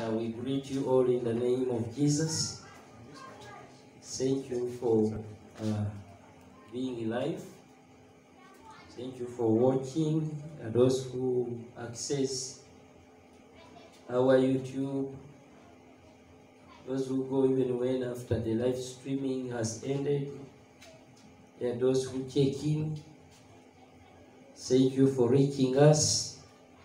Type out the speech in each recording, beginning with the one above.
We greet you all in the name of Jesus. Thank you for being alive. Thank you for watching. Those who access our YouTube, those who go even when after the live streaming has ended, and those who check in, thank you for reaching us.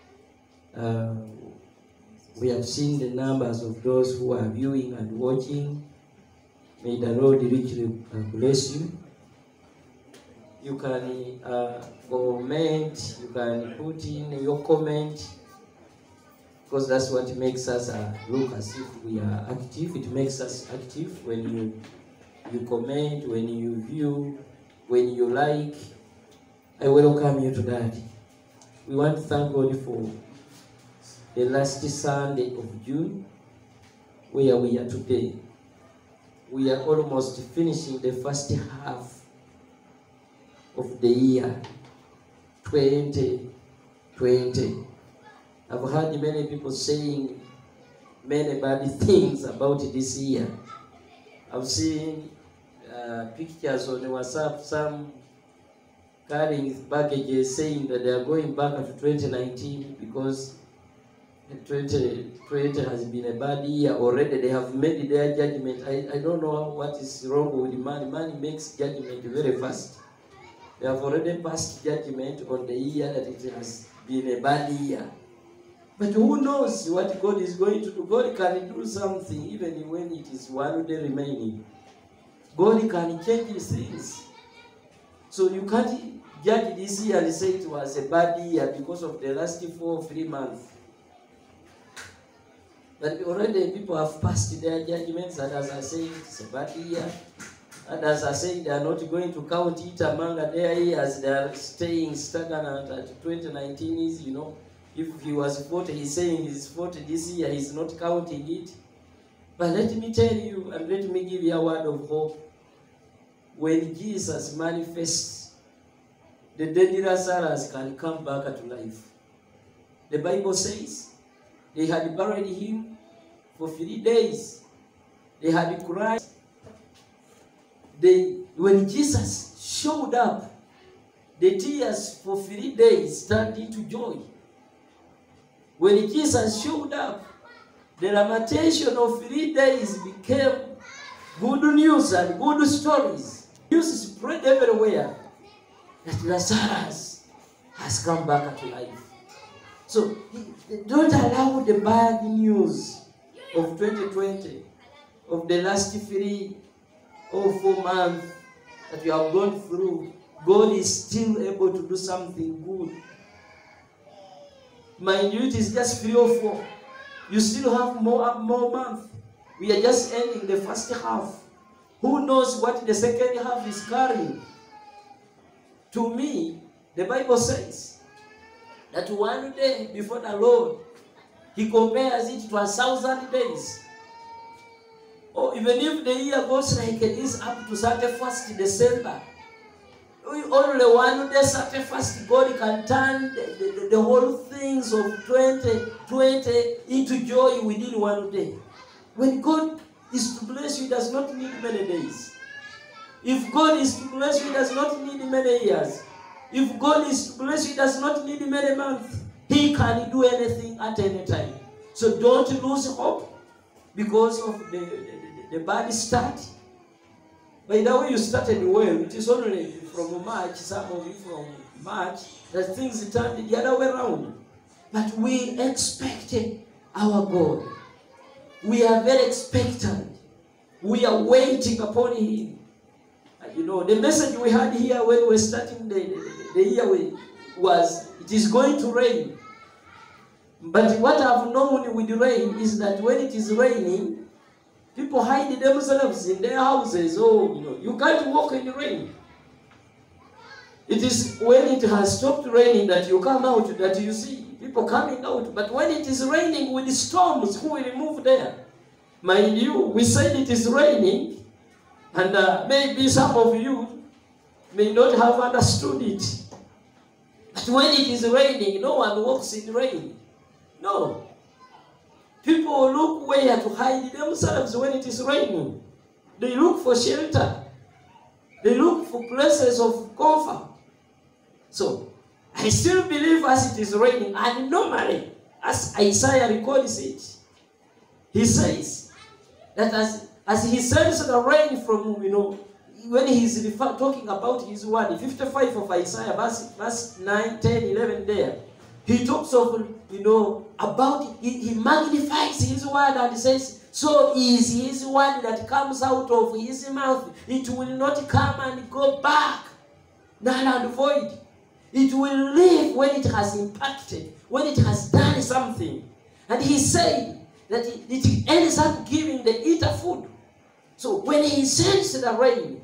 We have seen the numbers of those who are viewing and watching. May the Lord richly bless you. You can comment, you can put in your comment, because that's what makes us look as if we are active. It makes us active when you comment, when you view, when you like. I welcome you to that. We want to thank God for the last Sunday of June, where we are today. We are almost finishing the first half of the year 2020. I've heard many people saying many bad things about this year. I've seen pictures on WhatsApp, some carrying baggages saying that they are going back to 2019 because 2020 has been a bad year already. They have made their judgment. I don't know what is wrong with money. Money makes judgment very fast. They have already passed judgment on the year that it has been a bad year. But who knows what God is going to do? God can do something even when it is one day remaining. God can change things. So you can't judge this year and say it was a bad year because of the last 4 or 3 months. But already people have passed their judgments. Others are saying it's a bad year. Others are saying they are not going to count it among their years. They are staying stagnant at 2019 is, if he was 40, he's saying he's 40 this year, he's not counting it. But let me tell you, and let me give you a word of hope. When Jesus manifests, the dead Lazarus can come back to life. The Bible says they had buried him for 3 days. They had cried. When Jesus showed up, the tears for 3 days turned into joy. When Jesus showed up, the lamentation of 3 days became good news and good stories. News spread everywhere that Lazarus has come back to life. So don't allow the bad news of 2020, of the last 3 or 4 months that you have gone through. God is still able to do something good. Mind you, it is just 3 or 4. You still have more months. We are just ending the first half. Who knows what the second half is carrying? To me, the Bible says that one day before the Lord, he compares it to 1,000 days. Or even if the year goes like this up to 31st December, only one day, 31st, God can turn the whole things of 2020 into joy within one day. When God is to bless you, he does not need many days. If God is to bless you, he does not need many years. If God is to bless you, he does not need many months. He can do anything at any time. So don't lose hope because of the bad start. By the way, you started well. It is only from March, some of you from March, that things turned the other way around. But we expected our God. We are very expectant. We are waiting upon him. The message we had here when we were starting the year was, it is going to rain. But what I've known with rain is that when it is raining, people hide themselves in their houses. You can't walk in the rain. It is when it has stopped raining that you come out, that you see people coming out. But when it is raining with storms, who will move there? Mind you, we said it is raining, and maybe some of you may not have understood it. But when it is raining, no one walks in rain. No. People will look where to hide themselves when it is raining. They look for shelter. They look for places of comfort. So, I still believe as it is raining, and normally, as Isaiah records it, he says that as he sends the rain from, when he's talking about his word, 55 of Isaiah, verse 9, 10, 11 there, he talks of, about, he magnifies his word and says, so is his word that comes out of his mouth. It will not come and go back, null and void. It will live when it has impacted, when it has done something. And he said that it ends up giving the eater food. So when he sends the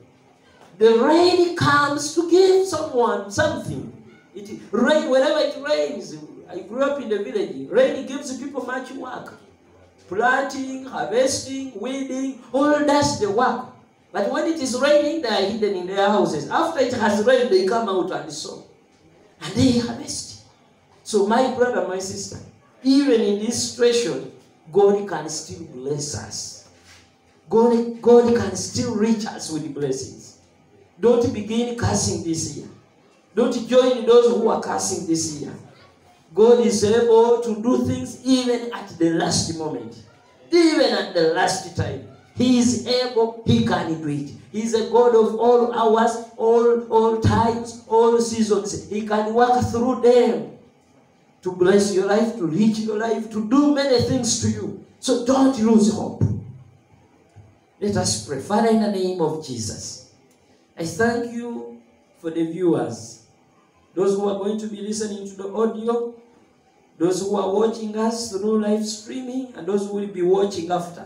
rain comes to give someone something. Whenever it rains, I grew up in the village, rain gives people much work. Planting, harvesting, weeding, all that's the work. But when it is raining, they are hidden in their houses. After it has rained, they come out and sow. And they harvest. So my brother, my sister, even in this situation, God can still bless us. God can still reach us with blessings. Don't begin cursing this year. Don't join those who are cursing this year. God is able to do things even at the last moment. Even at the last time. He is able, he can do it. He is a God of all hours, all times, all seasons. He can work through them to bless your life, to reach your life, to do many things to you. So don't lose hope. Let us pray. Father, in the name of Jesus, I thank you for the viewers, those who are going to be listening to the audio, those who are watching us through live streaming, and those who will be watching after.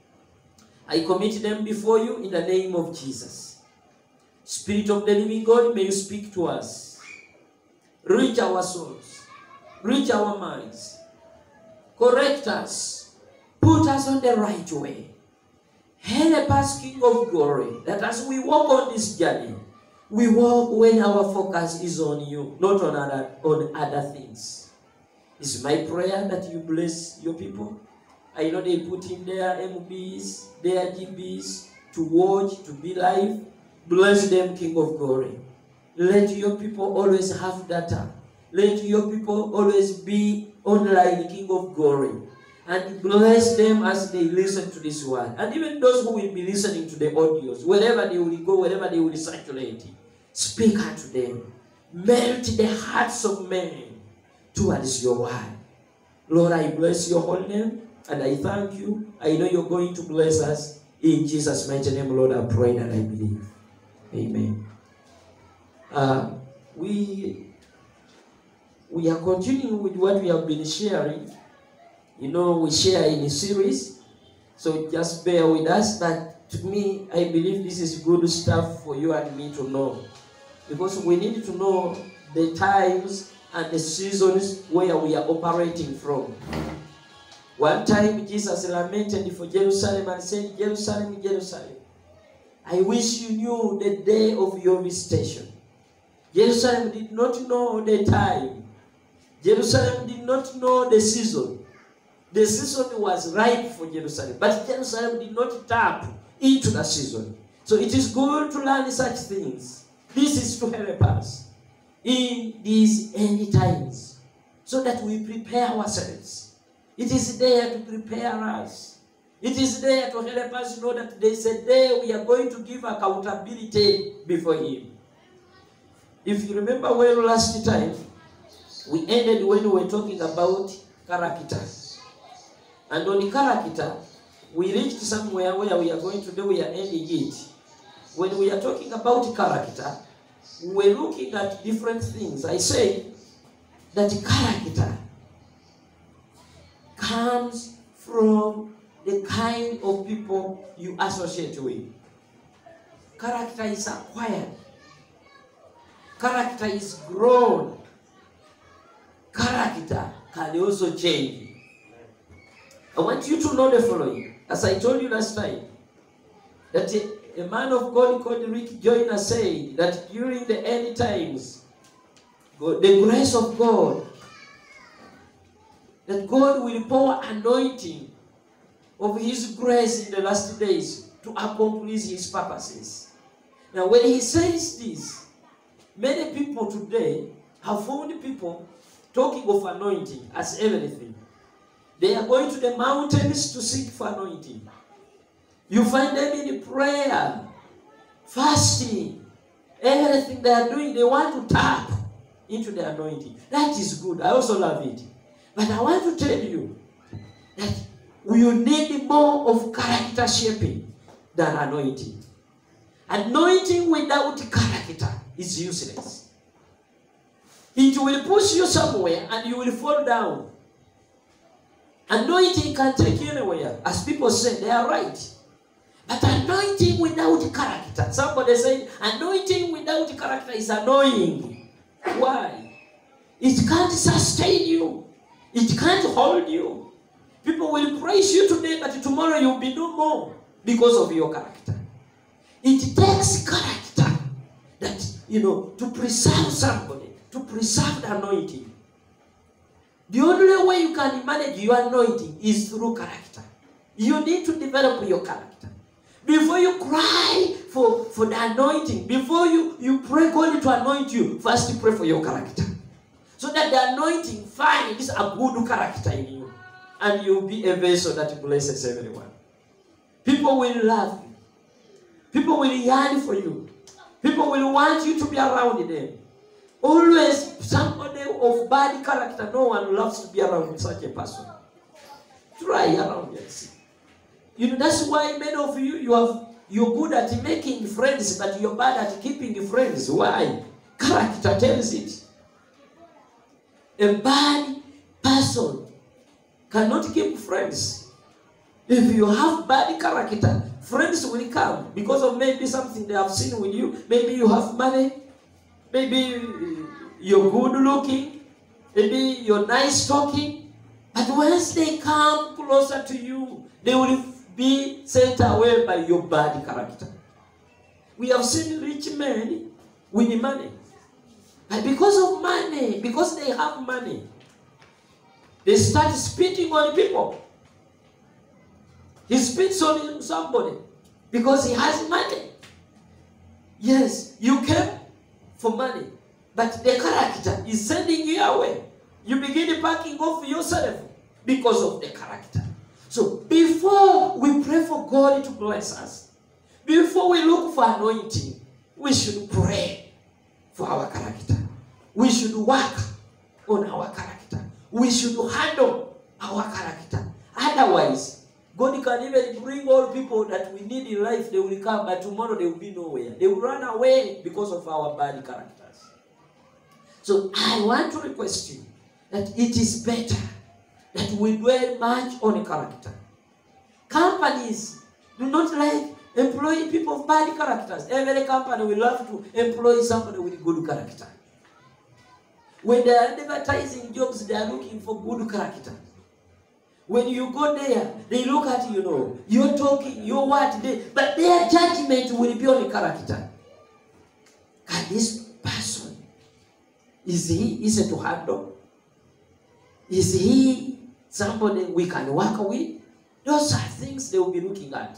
I commit them before you in the name of Jesus. Spirit of the living God, may you speak to us. Reach our souls. Reach our minds. Correct us. Put us on the right way. Help us, King of Glory, that as we walk on this journey, we walk when our focus is on you, not on other things. It's my prayer that you bless your people. I know they put in their MBs, their GBs to watch, to be live. Bless them, King of Glory. Let your people always have data. Let your people always be online, King of Glory. And bless them as they listen to this word. And even those who will be listening to the audios, wherever they will go, wherever they will circulate, speak unto them. Melt the hearts of men towards your word. Lord, I bless your holy name. And I thank you. I know you're going to bless us. In Jesus' mighty name, Lord, I pray and I believe. Amen. We are continuing with what we have been sharing. We share in a series. So just bear with us. But to me, I believe this is good stuff for you and me to know. Because we need to know the times and the seasons where we are operating from. One time Jesus lamented for Jerusalem and said, Jerusalem, Jerusalem, I wish you knew the day of your visitation. Jerusalem did not know the time. Jerusalem did not know the season. The season was ripe for Jerusalem, but Jerusalem did not tap into the season. So it is good to learn such things. This is to help us in these end times so that we prepare ourselves. It is there to prepare us. It is there to help us know that there is a day we are going to give accountability before Him. If you remember well last time, we ended when we were talking about character. And on the character, we reached somewhere where we are going today, we are ending it. When we are talking about character, we're looking at different things. I say that character comes from the kind of people you associate with. Character is acquired. Character is grown. Character can also change. I want you to know the following. As I told you last time, that a man of God called Rick Joyner said that during the end times, the grace of God, that God will pour anointing of His grace in the last days to accomplish His purposes. Now, when He says this, many people today have found people talking of anointing as everything. They are going to the mountains to seek for anointing. You find them in prayer, fasting, everything they are doing, they want to tap into the anointing. That is good. I also love it. But I want to tell you that you need more of character shaping than anointing. Anointing without character is useless. It will push you somewhere and you will fall down. Anointing can take you anywhere. As people say, they are right. But anointing without character. Somebody said, anointing without character is annoying. Why? It can't sustain you. It can't hold you. People will praise you today, but tomorrow you'll be no more because of your character. It takes character that, to preserve somebody, to preserve the anointing. The only way you can manage your anointing is through character. You need to develop your character. Before you cry for the anointing, before you pray God to anoint you, first you pray for your character. So that the anointing finds a good character in you. And you'll be a vessel that blesses everyone. People will love you. People will yearn for you. People will want you to be around them. Always somebody of bad character, no one loves to be around such a person. Try around and see. That's why many of you, you're good at making friends, but you're bad at keeping friends. Why? Character tells it. A bad person cannot keep friends. If you have bad character, friends will come because of maybe something they have seen with you. Maybe you have money. Maybe you're good looking. Maybe you're nice talking. But once they come closer to you, they will be sent away by your bad character. We have seen rich men with money. But because of money, because they have money, they start spitting on people. He spits on somebody because he has money. Yes, you came for money, but the character is sending you away. You begin backing off yourself because of the character. So before we pray for God to bless us, before we look for anointing, we should pray for our character. We should work on our character. We should handle our character. Otherwise, God can even bring all people that we need in life. They will come, but tomorrow they will be nowhere. They will run away because of our bad characters. So I want to request you that it is better that we dwell much on character. Companies do not like employing people of bad characters. Every company will love to employ somebody with good character. When they are advertising jobs, they are looking for good character. When you go there, they look at you, you're talking, you're what, but their judgment will be on character. Can this person, is he easy to handle? Is he somebody we can work with? Those are things they will be looking at.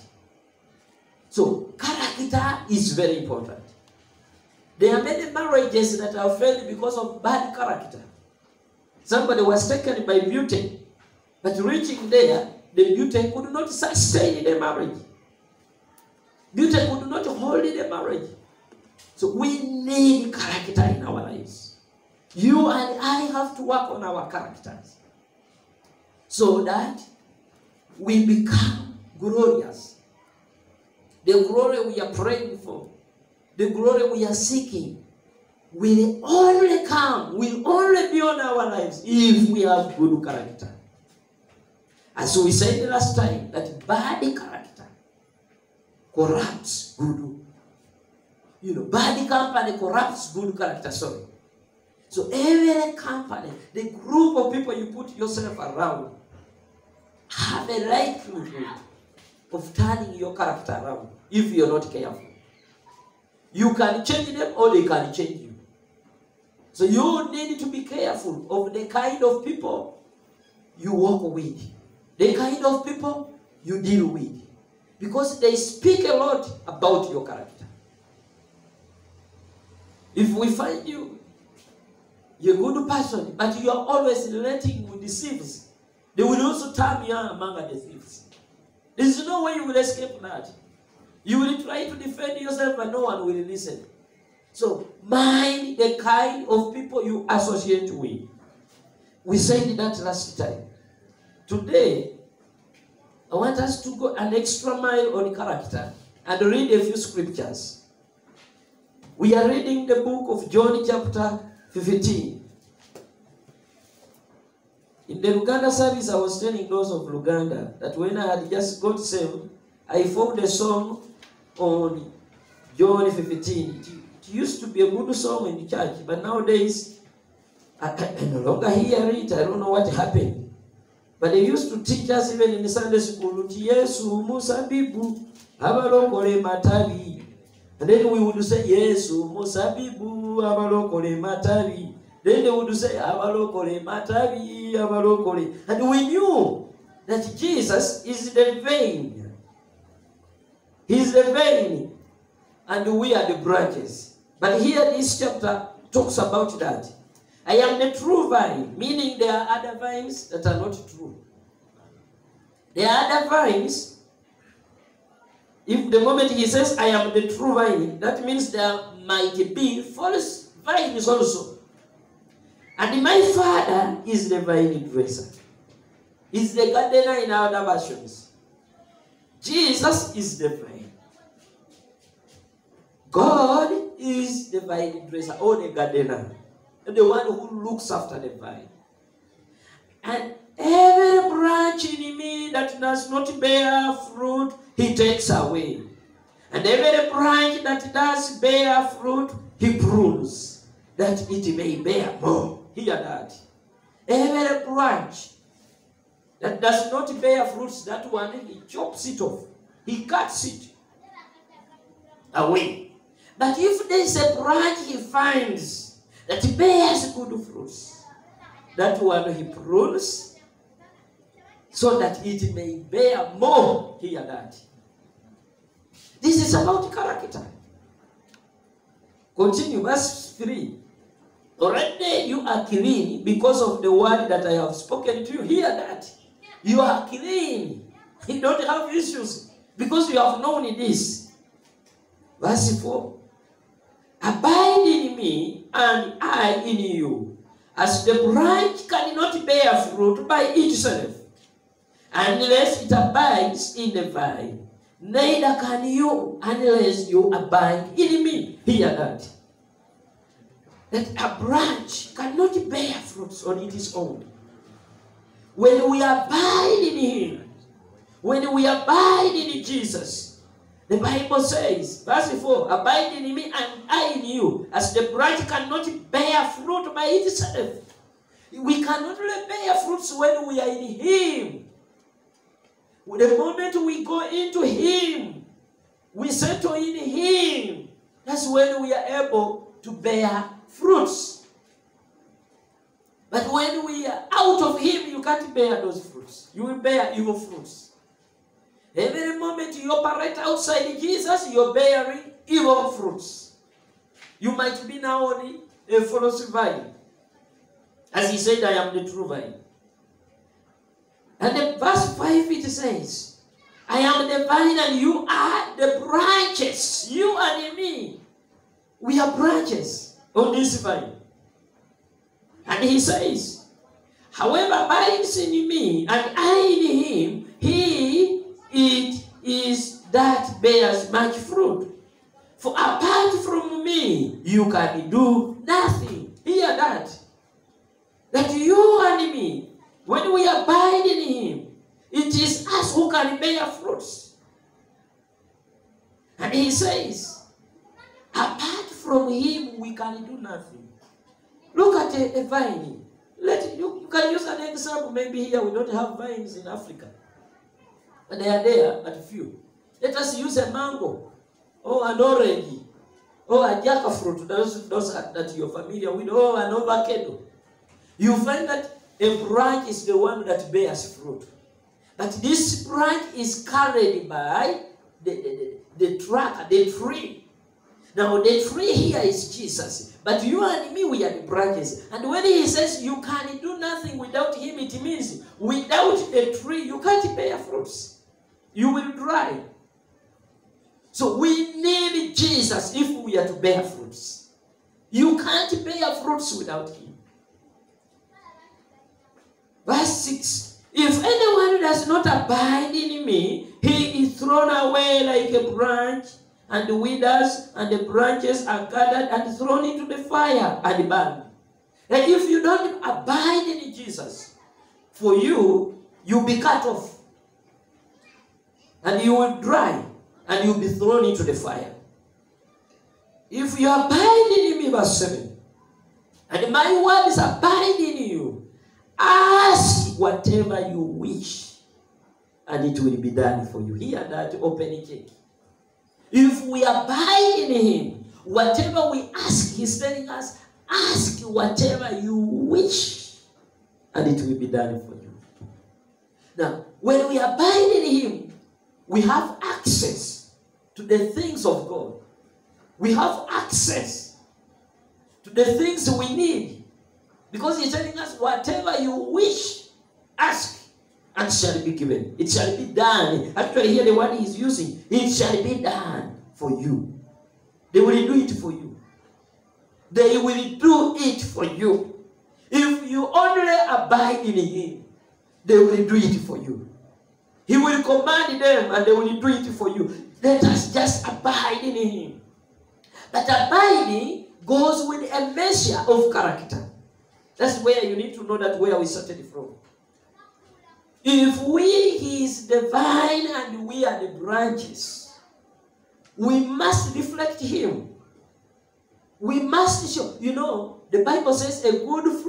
So, character is very important. There are many marriages that have failed because of bad character. Somebody was taken by beauty, but reaching there, the beauty could not sustain the marriage. Beauty could not hold the marriage. So we need character in our lives. You and I have to work on our characters so that we become glorious. The glory we are praying for, the glory we are seeking, will only come, will only be on our lives if we have good character. As we said last time, that bad character corrupts good. Bad company corrupts good character, sorry. So every company, the group of people you put yourself around, have a likelihood of turning your character around if you're not careful. You can change them or they can change you. So you need to be careful of the kind of people you walk with, the kind of people you deal with. Because they speak a lot about your character. If we find you're a good person, but you are always relating with the thieves, they will also turn you among the thieves. There is no way you will escape that. You will try to defend yourself, but no one will listen. So, mind the kind of people you associate with. We said that last time. Today, I want us to go an extra mile on character and read a few scriptures. We are reading the book of John chapter 15. In the Luganda service, I was telling those of Luganda that when I had just got saved, I found a song on John 15. It used to be a good song in the church, but nowadays, I no longer hear it. I don't know what happened. But they used to teach us even in the Sunday school, Yesu musabibu, abalokole matabi. And then we would say, Yesu musabibu, abalokole matabi. Then they would say, abalokole matabi, abalokole. And we knew that Jesus is the vine. He's the vine, and we are the branches. But here this chapter talks about that. I am the true vine, meaning there are other vines that are not true. There are other vines. If the moment he says, I am the true vine, that means there might be false vines also. And my Father is the vine dresser. He's the gardener in other versions. Jesus is the vine. God is the vine dresser or the gardener, the one who looks after the vine. And every branch in me that does not bear fruit, he takes away. And every branch that does bear fruit, he prunes, that it may bear more. Hear that. Every branch that does not bear fruits, that one, he chops it off. He cuts it away. But if there is a branch he finds that bears good fruits, that one he prunes so that it may bear more. Hear that. This is about character. Continue, verse 3. Already you are clean because of the word that I have spoken to you. Hear that. You are clean. You don't have issues because you have known this. Verse 4. Abide in me, and I in you. As the branch cannot bear fruit by itself, unless it abides in the vine, neither can you unless you abide in me. Hear that. That a branch cannot bear fruits on its own. When we abide in him, when we abide in Jesus, the Bible says, verse 4, abide in me and I in you, as the branch cannot bear fruit by itself. We cannot really bear fruits when we are in him. The moment we go into him, we settle in him, that's when we are able to bear fruits. But when we are out of him, you can't bear those fruits. You will bear evil fruits. Every moment you operate outside Jesus, you're bearing evil fruits. You might be now on a false vine. As he said, I am the true vine. And in verse 5 it says, I am the vine and you are the branches. You and me. We are branches on this vine. And he says, however abides in me and I in him, it is that bears much fruit. For apart from me, you can do nothing. Hear that. That you and me, when we abide in him, it is us who can bear fruits. And he says, apart from him, we can do nothing. Look at a vine. You can use an example. Maybe here we don't have vines in Africa. But they are there, but few. Let us use a mango, or an orange, or a jackfruit, those that you're familiar with, or an avocado. You find that A branch is the one that bears fruit. But this branch is carried by the tracker, the tree. Now the tree here is Jesus. But you and me, we are the branches. And when he says you can do nothing without him, it means without the tree, you can't bear fruits. You will dry. So we need Jesus if we are to bear fruits. You can't bear fruits without him. Verse 6. If anyone does not abide in me, he is thrown away like a branch and withers, and the branches are gathered and thrown into the fire and burned. And if you don't abide in Jesus, for you, you'll be cut off. And you will dry, and you'll be thrown into the fire. If you abide in me, verse 7, and my words abide in you, ask whatever you wish, and it will be done for you. Hear that, open check. If we abide in him, whatever we ask, he's telling us, ask whatever you wish, and it will be done for you. Now, when we abide in him, we have access to the things of God. We have access to the things we need. Because he's telling us, whatever you wish, ask, and shall be given. It shall be done. Actually, here the word he's using, it shall be done for you. They will do it for you. They will do it for you. If you only abide in him, they will do it for you. He will command them and they will do it for you. Let us just abide in him. But abiding goes with a measure of character. That's where you need to know that where we started from. If he is the vine and we are the branches, we must reflect him. We must show. You know, the Bible says a good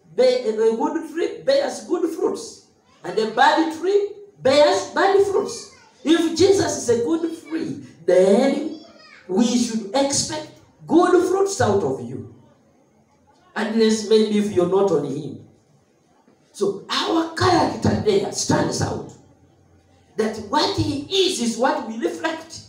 tree bears good fruits, and a bad tree bears bad fruits. If Jesus is a good tree, then we should expect good fruits out of you. Unless maybe if you're not on him. So our character there stands out. That what he is what we reflect.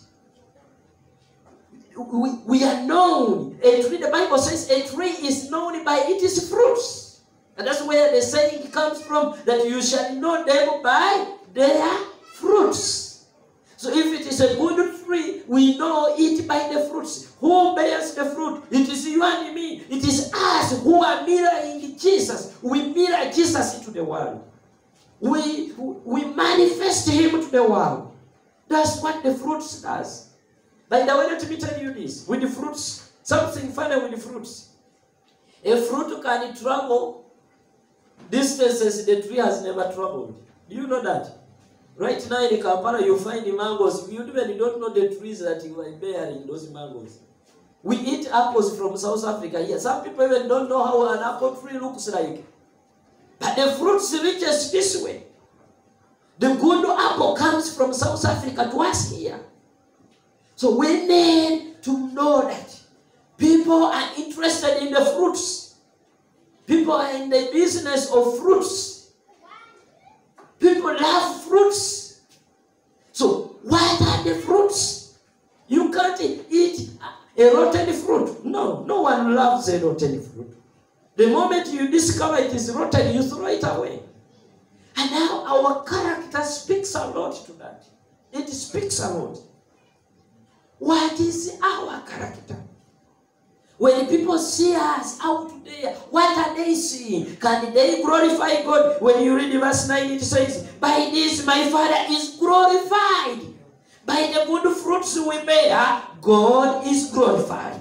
We are known. A tree, the Bible says a tree is known by its fruits. And that's where the saying comes from, that you shall know them by their fruits. So if it is a good tree, we know it by the fruits. Who bears the fruit? It is you and me. It is us who are mirroring Jesus. We mirror Jesus into the world. We manifest him to the world. That's what the fruits does. By the way, let me tell you this. With the fruits, something funny with the fruits. A fruit can travel distances the tree has never traveled. Do you know that? Right now in Kampala, you find the mangoes. You even don't know the trees that you are bearing those mangoes. We eat apples from South Africa here. Some people even don't know how an apple tree looks like. But the fruits reaches this way. The good apple comes from South Africa to us here. So we need to know that people are interested in the fruits. People are in the business of fruits. People love fruits. So what are the fruits? You can't eat a rotten fruit. No one loves a rotten fruit. The moment you discover it is rotten, you throw it away. And now our character speaks a lot to that. It speaks a lot. What is our character? When people see us out there, what are they seeing? Can they glorify God? When you read verse 9, it says, by this my Father is glorified. By the good fruits we bear, God is glorified.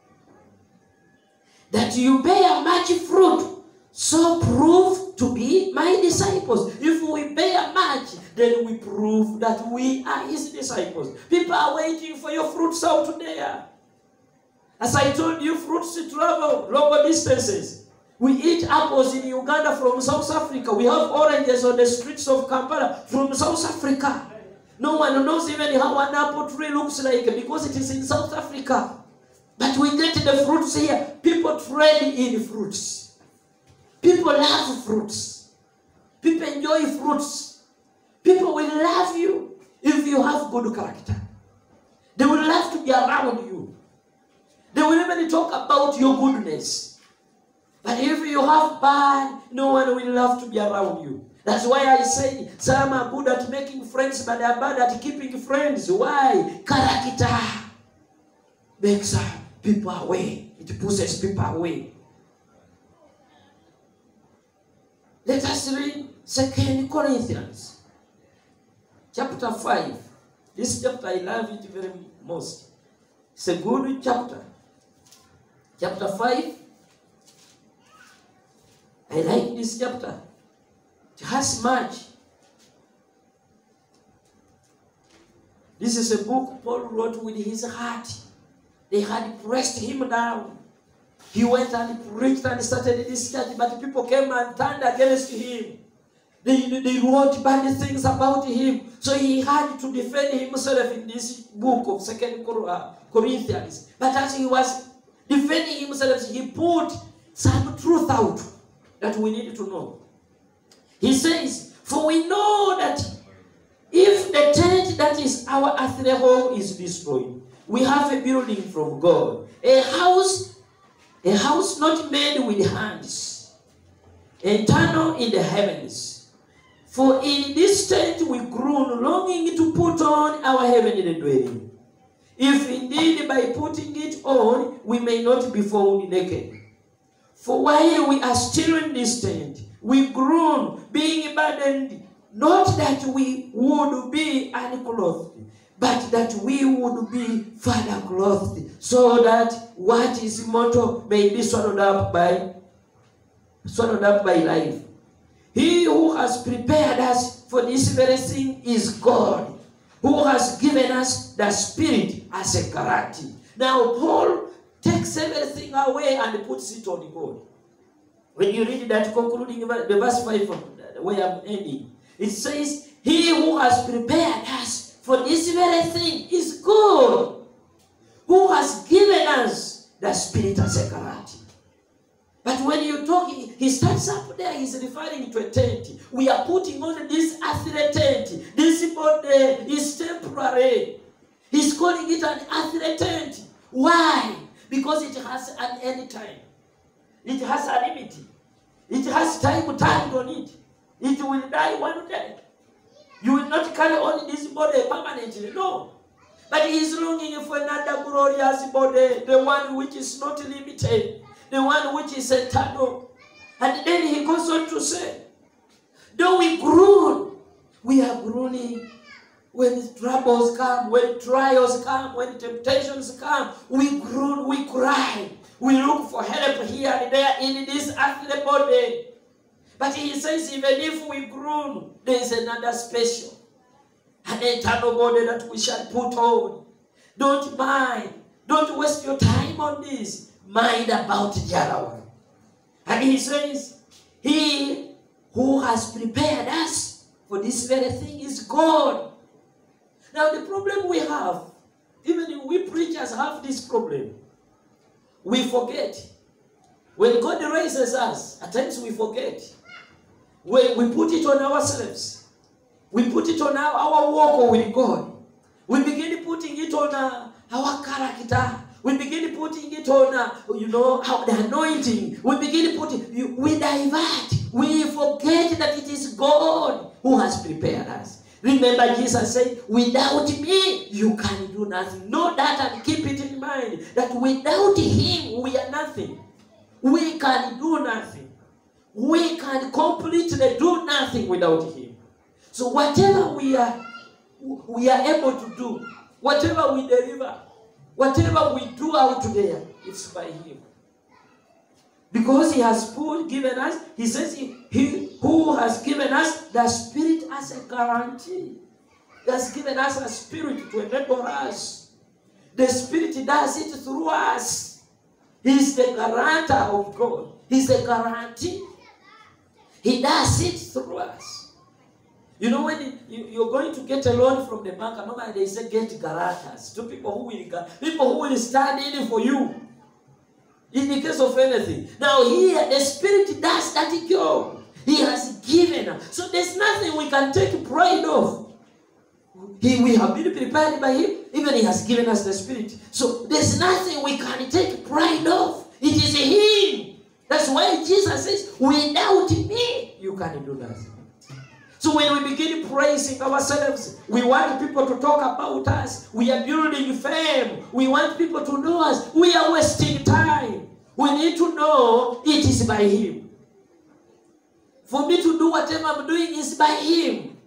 That you bear much fruit, so prove to be my disciples. If we bear much, then we prove that we are his disciples. People are waiting for your fruits out there. As I told you, fruits travel longer distances. We eat apples in Uganda from South Africa. We have oranges on the streets of Kampala from South Africa. No one knows even how an apple tree looks like because it is in South Africa. But we get the fruits here. People trade in fruits. People love fruits. People enjoy fruits. People will love you if you have good character. They will love to be around you. They will even talk about your goodness. But if you have bad, no one will love to be around you. That's why I say some are good at making friends, but they are bad at keeping friends. Why? Character makes people away. It pushes people away. Let us read 2 Corinthians chapter 5. This chapter, I love it very most. It's a good chapter. Chapter 5. I like this chapter. It has much. This is a book Paul wrote with his heart. They had pressed him down. He went and preached and started this church, but people came and turned against him. They wrote bad things about him. So he had to defend himself in this book of 2 Corinthians. But as he was defending himself, he put some truth out that we need to know. He says, for we know that if the tent that is our earthly home is destroyed, we have a building from God, a house not made with hands, eternal in the heavens. For in this tent we groan, longing to put on our heavenly dwelling. If indeed by putting it on, we may not be found naked. For while we are still in this tent, we groan, being burdened, not that we would be unclothed, but that we would be further clothed, so that what is mortal may be swallowed up by life. He who has prepared us for this very thing is God, who has given us the Spirit as a guarantee. Now Paul takes everything away and puts it on God. When you read that concluding the verse 5 where I'm ending, it says, he who has prepared us for this very thing is God, who has given us the Spirit as a guarantee. But when you talk, he starts up there, he's referring to a tent. We are putting on this earthly tent. This body is temporary. He's calling it an earthly tent. Why? Because it has an end time. It has a limit. It has time turned on it. It will die one day. You will not carry on this body permanently. No. But he is longing for another glorious body, the one which is not limited, the one which is eternal. And then he goes on to say, though we groan, we are groaning. When troubles come, when trials come, when temptations come, we groan, we cry. We look for help here and there in this earthly body. But he says, even if we groan, there is another special, an eternal body that we shall put on. Don't mind. Don't waste your time on this. Mind about the other one. And he says, he who has prepared us for this very thing is God. Now the problem we have, even we preachers have this problem. We forget. When God raises us, at times we forget. When we put it on ourselves, we put it on our walk with God. We begin putting it on our character. We begin putting it on, the anointing. We begin putting, we divert. We forget that it is God who has prepared us. Remember, Jesus said, without me, you can do nothing. Know that and keep it in mind, that without him, we are nothing. We can do nothing. We can completely do nothing without him. So whatever we are able to do, whatever we deliver, whatever we do out there, it's by him. Because he has given us, he says, he who has given us the Spirit as a guarantee. He has given us a Spirit to enable us. The Spirit does it through us. He's the guarantor of God. He's the guarantee. He does it through us. You know, when you're going to get a loan from the bank, normally they say get guarantors. Two people who will stand in for you. in the case of anything. Now here, the Spirit does that job. He has given us. So there's nothing we can take pride of. We have been prepared by Him. Even He has given us the Spirit. So there's nothing we can take pride of. It is Him. That's why Jesus says, without me, you can do nothing. So when we begin praising ourselves, we want people to talk about us. We are building fame. We want people to know us. We are wasting time. We need to know it is by Him. For me to do whatever I'm doing is by Him.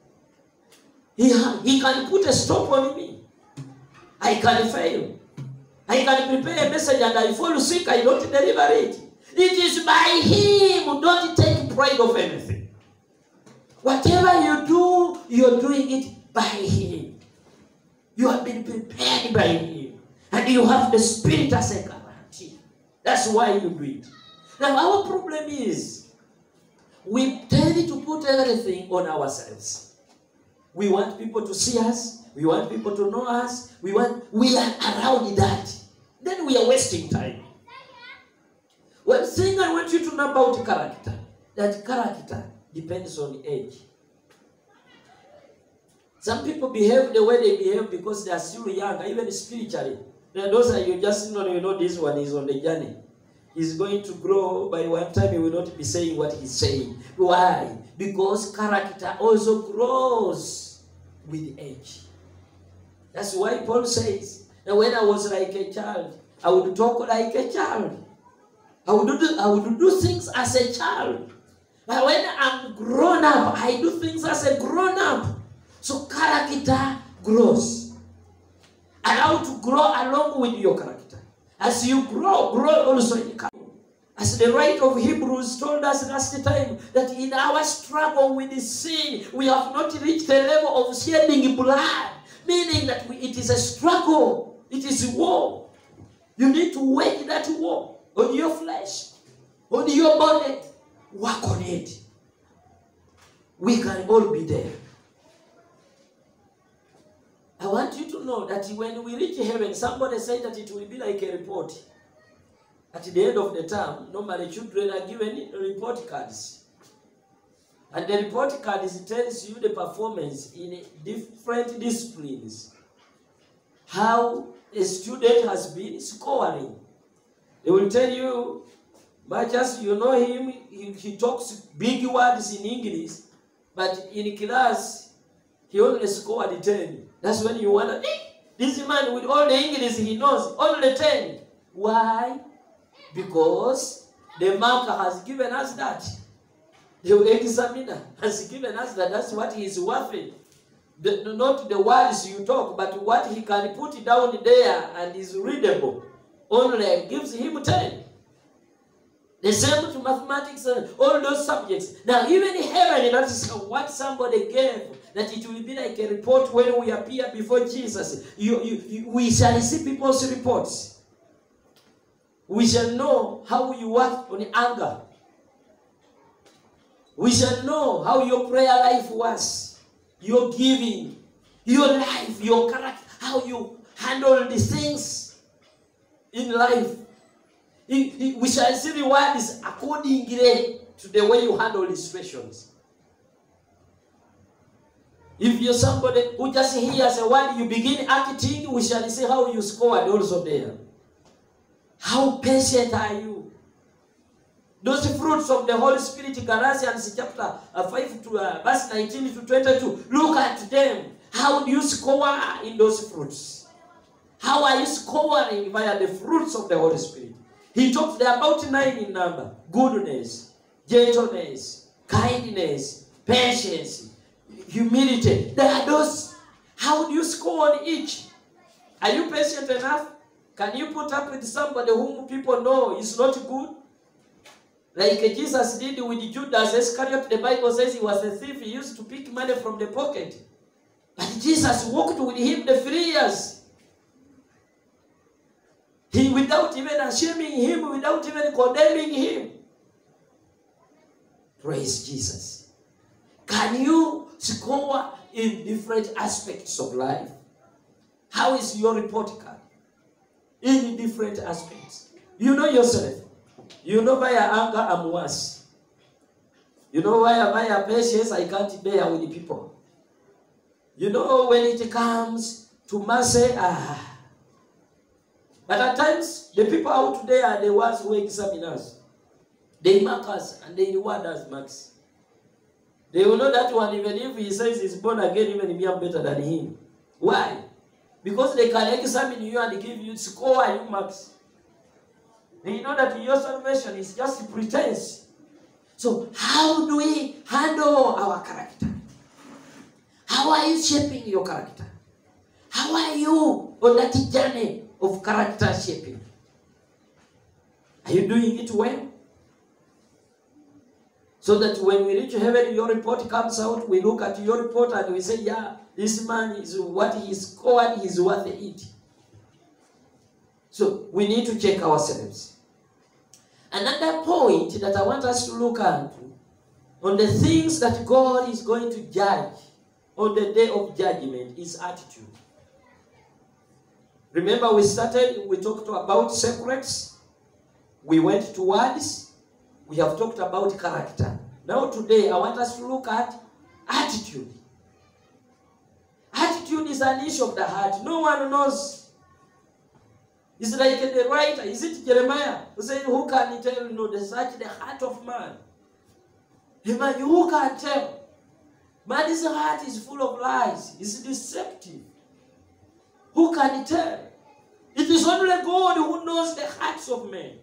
He can put a stop on me. I can fail. I can prepare a message and I fall sick. I don't deliver it. It is by Him. Don't take pride of anything. Whatever you do, you're doing it by Him. You have been prepared by Him. And you have the Spirit as a guarantee. That's why you do it. Now our problem is, we tend to put everything on ourselves. We want people to see us. We want people to know us. We are around that. Then we are wasting time. One thing I want you to know about character, that character depends on age. Some people behave the way they behave because they are still young, even spiritually. Then those are you just know this one is on the journey. He's going to grow. By one time he will not be saying what he's saying. Why? Because character also grows with age. That's why Paul says that when I was like a child, I would talk like a child. I would do things as a child. But when I'm grown up, I do things as a grown up. So character grows. Allow to grow along with your character. As you grow also in character. As the writer of Hebrews told us last time, that in our struggle with the sin, we have not reached the level of shedding blood. Meaning that it is a struggle. It is a war. You need to wage that war on your flesh, on your body. Work on it. We can all be there. I want you to know that when we reach heaven, somebody said that it will be like a report. At the end of the term, normally children are given report cards. And the report card tells you the performance in different disciplines. How a student has been scoring. They will tell you, much as you know him, he talks big words in English, but in class, he only scored 10. That's when you wonder, this man with all the English he knows, only 10. Why? Because the marker has given us that. The examiner has given us that. That's what he is worth. Not the words you talk, but what he can put down there and is readable. Only gives him 10. The same to mathematics and all those subjects. Now, even in heaven, that is what somebody gave, that it will be like a report when we appear before Jesus. We shall see people's reports. We shall know how you work on anger. We shall know how your prayer life was, your giving, your life, your character, how you handle the things in life. We shall see the words according to the way you handle the situations. If you're somebody who just hears a word, you begin acting, we shall see how you scored also there. How patient are you? Those fruits of the Holy Spirit, Galatians chapter 5 to verse 19 to 22. Look at them. How do you score in those fruits? How are you scoring via the fruits of the Holy Spirit? He talks there about 9 in number. Goodness, gentleness, kindness, patience, humility. There are those. How do you score on each? Are you patient enough? Can you put up with somebody whom people know is not good? Like Jesus did with Judas Iscariot. The Bible says he was a thief. He used to pick money from the pocket. But Jesus walked with him the 3 years. He, without even shaming him, without even condemning him. Praise Jesus. Can you score in different aspects of life? How is your report card? In different aspects. You know yourself. You know via anger I'm worse. You know via patience I can't bear with the people. You know when it comes to mercy, But at times, the people out there are the ones who examine us. They mark us and they reward us, Max. They will know that one, even if he says he's born again, even me, I'm better than him. Why? Because they can examine you and give you score you marks. They know that your salvation is just pretense. So how do we handle our character? How are you shaping your character? How are you on that journey of character shaping? Are you doing it well? So that when we reach heaven, your report comes out, we look at your report and we say, yeah, this man is what he scored, he's worth it. So we need to check ourselves. Another point that I want us to look at on the things that God is going to judge on the day of judgment is attitude. Remember we talked about secrets, we went to words, we have talked about character. Now today I want us to look at attitude. Attitude is an issue of the heart. No one knows. It's like the writer, is it Jeremiah, who said, who can tell, search the heart of man? Man, who can tell? Man's heart is full of lies. It's deceptive. Who can tell? It is only God who knows the hearts of men.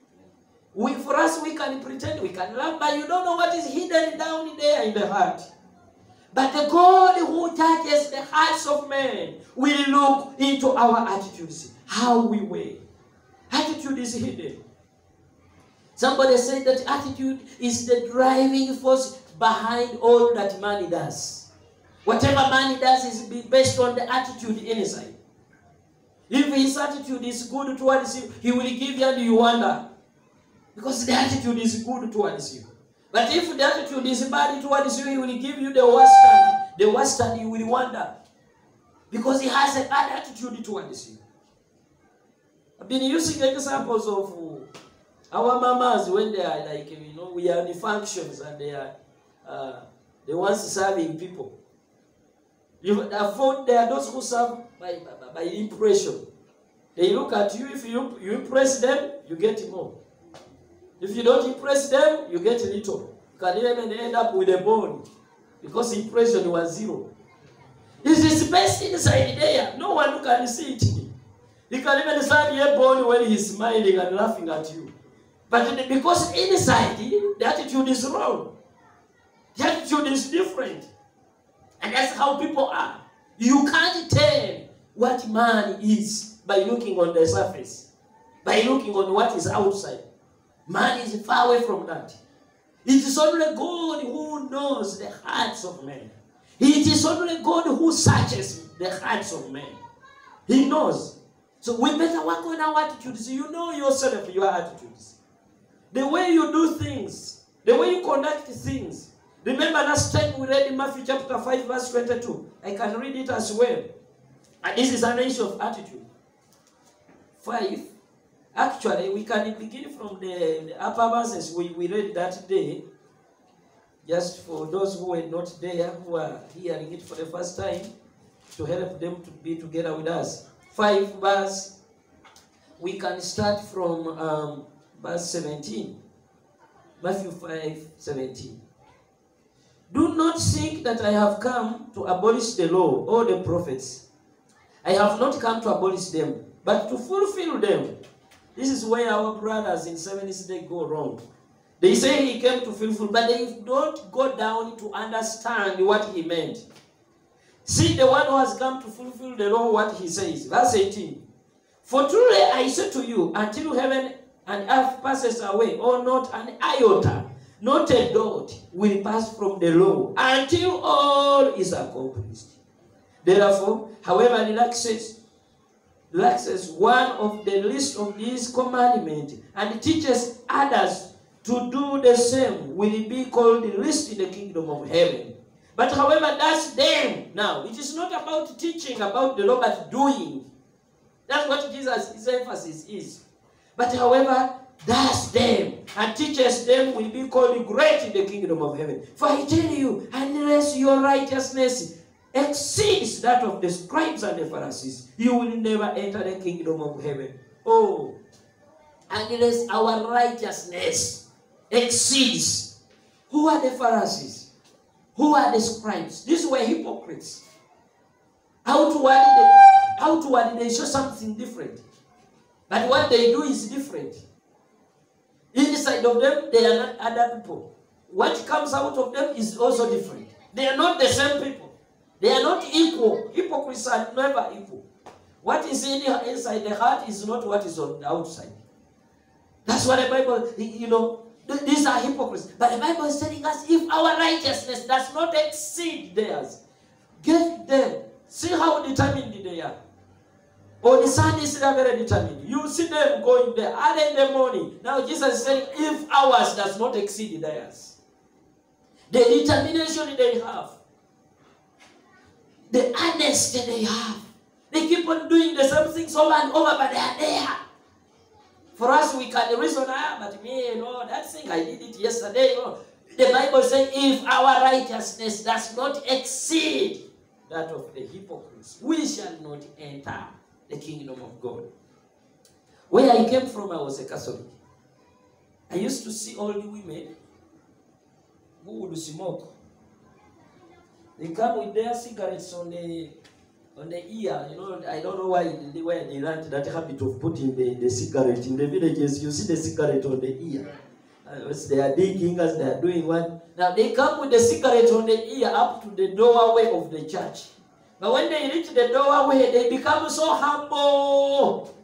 For us, we can pretend, we can laugh, but you don't know what is hidden down there in the heart. But the God who judges the hearts of men will look into our attitudes, how we weigh. Attitude is hidden. Somebody said that attitude is the driving force behind all that man does. Whatever man does is based on the attitude inside. If his attitude is good towards you, he will give you and you wonder. Because the attitude is good towards you. But if the attitude is bad towards you, he will give you the worst and the worst and you will wonder. Because he has a bad attitude towards you. I've been using examples of our mamas when they are like, we are in the functions and they are the ones serving people. There are those who serve by impression. They look at you, if you impress them, you get more. If you don't impress them, you get little. You can even end up with a bone because impression was zero. It is based inside there. No one can see it. He can even stand a bone when he's smiling and laughing at you. But because inside, the attitude is wrong. The attitude is different. And that's how people are. You can't tell what man is by looking on the surface. By looking on what is outside. Man is far away from that. It is only God who knows the hearts of men. It is only God who searches the hearts of men. He knows. So we better work on our attitudes. You know yourself, your attitudes. The way you do things. The way you conduct things. Remember last time we read in Matthew chapter 5 verse 22. I can read it as well. And this is an issue of attitude. 5. Actually, we can begin from the upper verses we read that day. Just for those who were not there, who are hearing it for the first time, to help them to be together with us. 5 verse, we can start from verse 17. Matthew 5:17. Do not think that I have come to abolish the law or the prophets. I have not come to abolish them, but to fulfill them. This is where our brothers in Seventh Day go wrong. They say he came to fulfill, but they don't go down to understand what he meant. See the one who has come to fulfill the law, what he says. Verse 18. For truly I say to you, until heaven and earth passes away, or not an iota, not a dot will pass from the law, until all is accomplished. Therefore, however relaxes one of the least of these commandments and teaches others to do the same, will be called the least in the kingdom of heaven. But however does them, now, it is not about teaching about the law, but doing. That's what Jesus' emphasis is. But however does them and teaches them will be called great in the kingdom of heaven. For I tell you, unless your righteousness exceeds that of the scribes and the Pharisees, you will never enter the kingdom of heaven. Oh, unless our righteousness exceeds. Who are the Pharisees? Who are the scribes? These were hypocrites. Outwardly they show something different. But what they do is different. Inside of them, they are not other people. What comes out of them is also different. They are not the same people. They are not equal. Hypocrites are never equal. What is inside the heart is not what is on the outside. That's what the Bible, these are hypocrites. But the Bible is telling us, if our righteousness does not exceed theirs, get them. See how determined they are. On the Sundays, they are very determined. You see them going there early in the morning. Now Jesus is saying, if ours does not exceed theirs, the determination they have, the honesty they have, they keep on doing the same things over and over, but they are there. For us, we can reason, but me, that thing, I did it yesterday. The Bible says, if our righteousness does not exceed that of the hypocrites, we shall not enter the kingdom of God. Where I came from, I was a Catholic. I used to see all the women who would smoke. They come with their cigarettes on the ear. I don't know why they learned that habit of putting the cigarette in the villages. You see the cigarette on the ear. As they are digging, as they are doing one. Now they come with the cigarette on the ear up to the doorway of the church. But when they reach the doorway, they become so humble.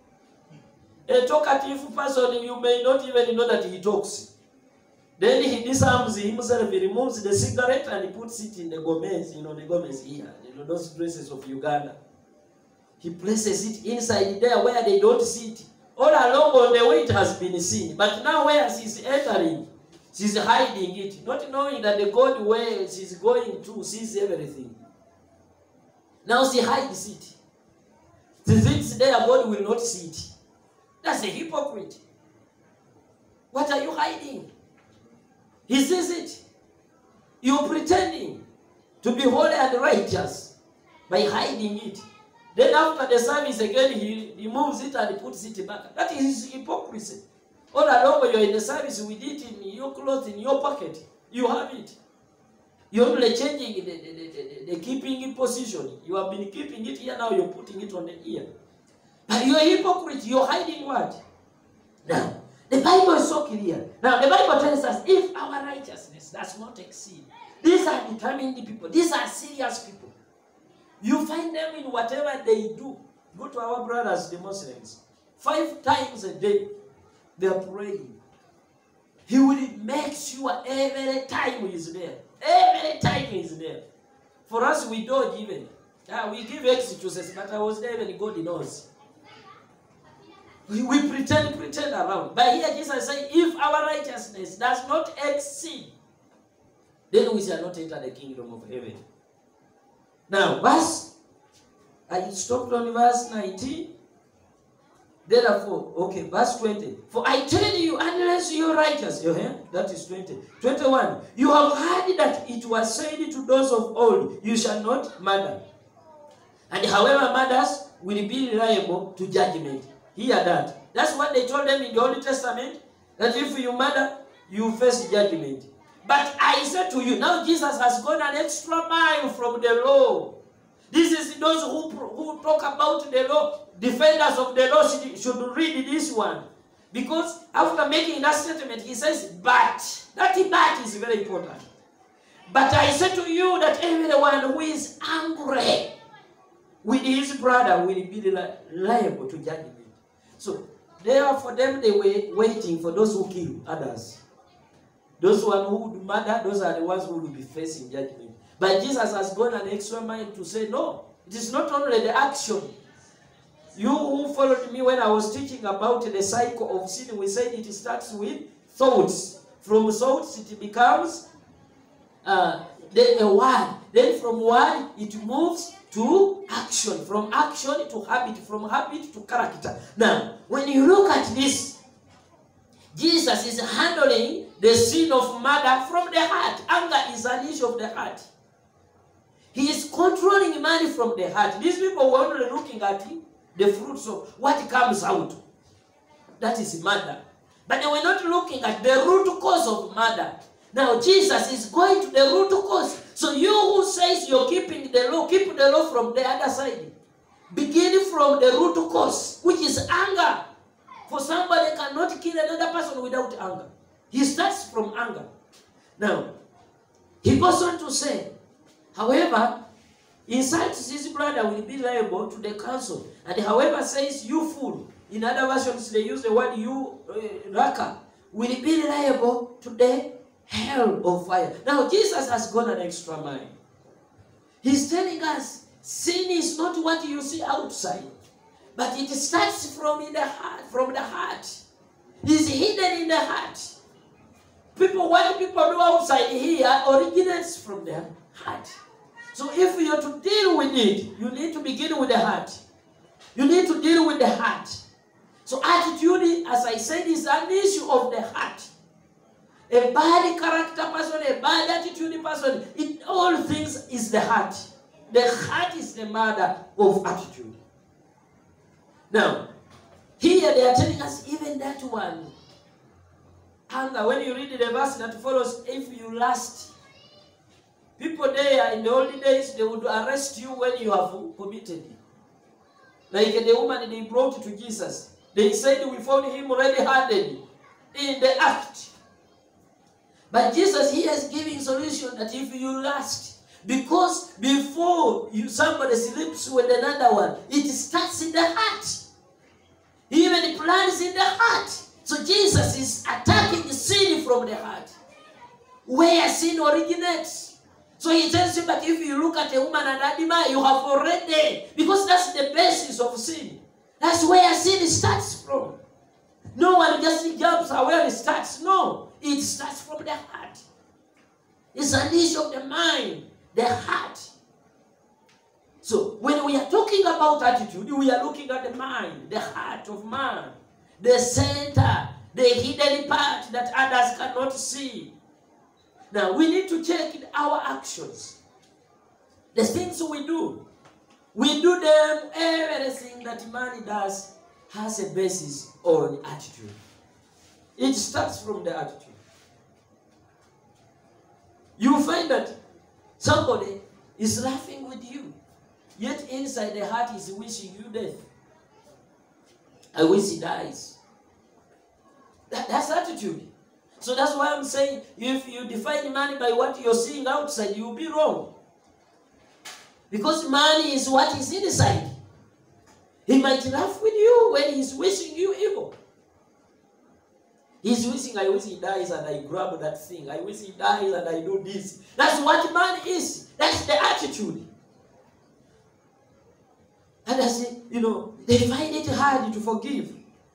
A talkative person, you may not even know that he talks. Then he disarms himself, he removes the cigarette and he puts it in the Gomez, the Gomez here, those dresses of Uganda. He places it inside there where they don't see it. All along on the way it has been seen. But now where she's entering, she's hiding it, not knowing that the God where she's going to sees everything. Now she hides it. She thinks there God will not see it. That's a hypocrite. What are you hiding? He sees it. You're pretending to be holy and righteous by hiding it. Then after the service again, he removes it and puts it back. That is hypocrisy. All along when you're in the service with it in your clothes, in your pocket, you have it. You're only changing the keeping it position. You have been keeping it here, now you're putting it on the ear. But you're a hypocrite. You're hiding what? Now, the Bible is so clear. Now, the Bible tells us, if our righteousness does not exceed, these are determined people. These are serious people. You find them in whatever they do. Go to our brothers, the Muslims. 5 times a day, they are praying. He will make sure every time he is there. Every time he is there. For us, we don't even. We give excuses, but I was there when God knows. We pretend around. But here Jesus says, if our righteousness does not exceed, then we shall not enter the kingdom of heaven. Now, I stopped on verse 19. Therefore, verse 20. For I tell you, unless you are righteous, that is 20. 21. You have heard that it was said to those of old, you shall not murder. And however murders will be liable to judgment. Hear that. That's what they told them in the Old Testament, that if you murder, you face judgment. But I say to you, now Jesus has gone an extra mile from the law. This is those who talk about the law, defenders of the law should read this one. Because after making that statement, he says, but. That but is very important. But I say to you that everyone who is angry with his brother will be liable to judgment. So, therefore, them they were waiting for those who kill others. Those who would murder, those are the ones who will be facing judgment. But Jesus has gone an extra mile to say, no, it is not only the action. You who followed me when I was teaching about the cycle of sin, we said it starts with thoughts. From thoughts it becomes then a word. Then from word it moves to action, from action to habit, from habit to character. Now, when you look at this, Jesus is handling the sin of murder from the heart. Anger is an issue of the heart. He is controlling money from the heart. These people were only looking at the fruits of what comes out. That is murder. But they were not looking at the root cause of murder. Now Jesus is going to the root cause. So you who says you're keeping the law, keep the law from the other side. Beginning from the root cause, which is anger. For somebody cannot kill another person without anger. He starts from anger. Now, he goes on to say, however, insults his brother will be liable to the council. And however says you fool, in other versions they use the word you raka, will be liable to the hell of fire. Now Jesus has gone an extra mile. He's telling us sin is not what you see outside, but it starts from in the heart. From the heart, it's hidden in the heart. What people do outside here originates from their heart. So if you're to deal with it, you need to begin with the heart. You need to deal with the heart. So attitude, as I said, is an issue of the heart. A bad character person, a bad attitude person, in all things is the heart. The heart is the mother of attitude. Now, here they are telling us even that one. Anger, when you read the verse that follows, if you lust. People there in the old days, they would arrest you when you have committed it. Like the woman they brought to Jesus. They said, we found him ready-handed in the act. But Jesus here is giving solution that if you lust, because before somebody sleeps with another one, it starts in the heart. He even plans in the heart. So Jesus is attacking sin from the heart, where sin originates. So he tells you that if you look at a woman and animal, you have already, because that's the basis of sin. That's where sin starts from. No one just jumps where it starts. No, it starts from the heart. It's an issue of the mind, the heart. So when we are talking about attitude, we are looking at the mind, the heart of man, the center, the hidden part that others cannot see. Now we need to check our actions. The things we do them, everything that man does has a basis on attitude. It starts from the attitude. You find that somebody is laughing with you, yet inside the heart is wishing you death. I wish he dies. That's attitude. So that's why I'm saying, if you define money by what you're seeing outside, you'll be wrong. Because money is what is inside. He might laugh with you when he's wishing you evil. He's wishing, I wish he dies and I grab that thing. I wish he dies and I do this. That's what man is. That's the attitude. And I say, they find it hard to forgive.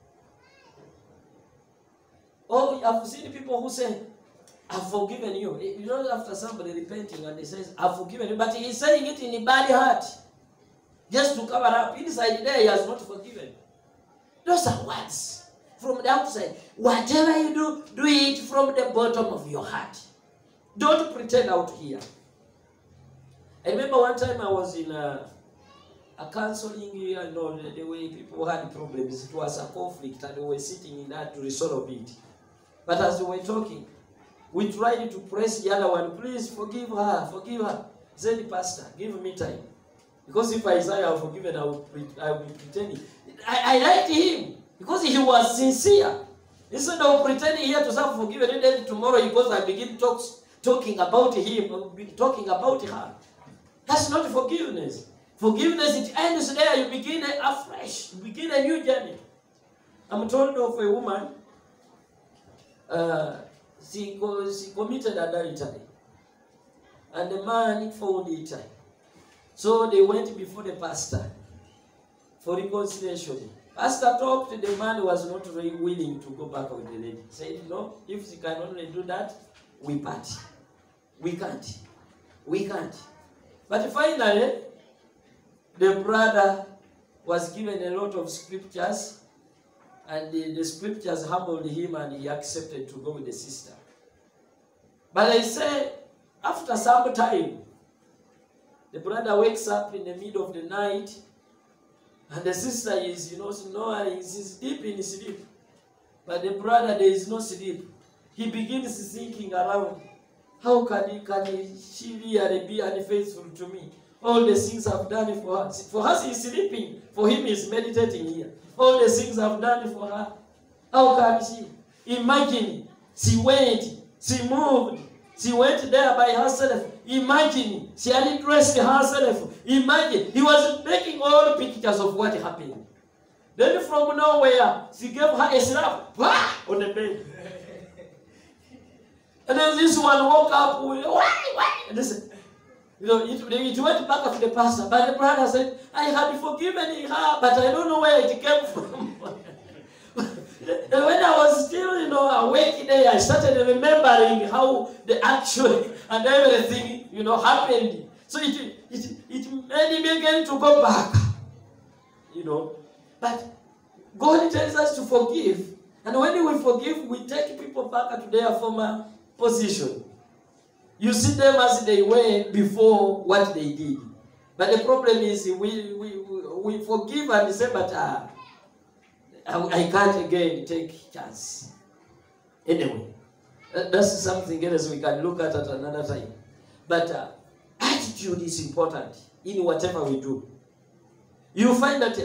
Oh, I've seen people who say, I've forgiven you. After somebody repenting and he says, I've forgiven you, but he's saying it in a bad heart. Just to cover up. Inside there, he has not forgiven. Those are words from the outside. Whatever you do, do it from the bottom of your heart. Don't pretend out here. I remember one time I was in a counseling here, the way people had problems. It was a conflict and we were sitting in that to resolve it. But as we were talking, we tried to press the other one, please forgive her, forgive her. He said, Pastor, give me time. Because if I say I've forgiven, I will be pretending. I liked him because he was sincere. Instead of pretending here to say forgiven, and then tomorrow he goes and begin talking about him, talking about her. That's not forgiveness. Forgiveness, it ends there. You begin afresh. You begin a new journey. I'm told of a woman. She committed adultery. And the man found it. So they went before the pastor for reconciliation. Pastor talked, the man was not really willing to go back with the lady. He said, no, if she can only do that, we party. We can't. We can't. But finally, the brother was given a lot of scriptures, and the scriptures humbled him, and he accepted to go with the sister. But I say, after some time, the brother wakes up in the middle of the night, and the sister is, is deep in sleep. But the brother, there is no sleep. He begins thinking around, how can she really be unfaithful to me? All the things I've done for her. For her, she's sleeping. For him, he's meditating here. All the things I've done for her. How can she? Imagine, she went, she moved, she went there by herself. Imagine, she had dressed herself. Imagine, he was making all pictures of what happened. Then from nowhere, she gave her a slap on the bed. And then this one woke up with, why? And listen, it went back to the pastor. But the brother said, I had forgiven her, but I don't know where it came from. And when I was still, awake there, I started remembering how the action and everything, happened. So it made me again to go back. But God tells us to forgive. And when we forgive, we take people back to their former position. You see them as they were before what they did. But the problem is we forgive and say, but I can't again take chance. Anyway, that's something else we can look at another time. But attitude is important in whatever we do. You find that